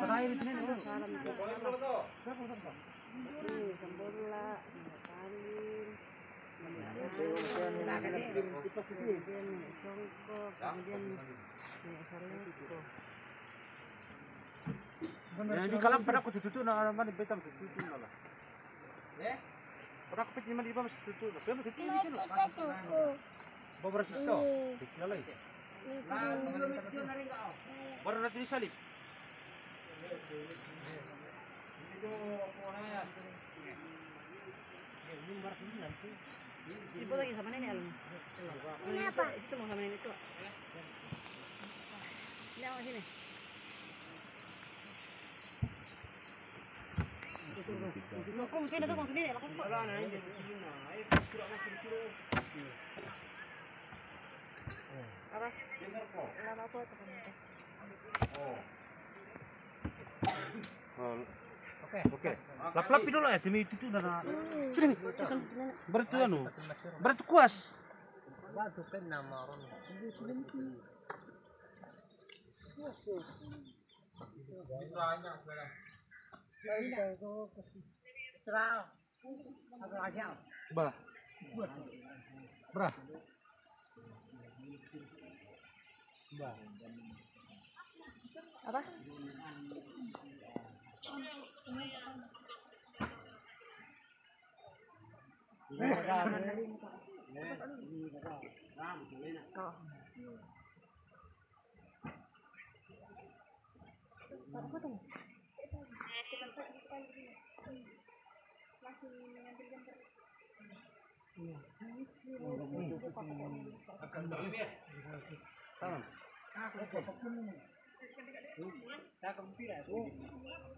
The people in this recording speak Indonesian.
Panahin itu nih. Salam sembola, kalin, kemudian songko, kemudian saleko. Di kalam pada aku tutup na naman di betam tutup na lah. Pada aku pecah di bawah tutup. Tapi tutup ni kan. Beberapa sisto. Dikala itu. Baru nanti disalib. Ibu lagi sama nenek Alun. Ini apa? Itu mau sama nenek itu. Ini apa sini? Lokong sini lokong sini lokong pak. Apa? Lama apa tu? Oke. Lap-lap dulu ya demi itu na. Sudah. Berarti anu. Berarti kuas. Batu kan nama orang. Bah. Brah. Apa? Tangan.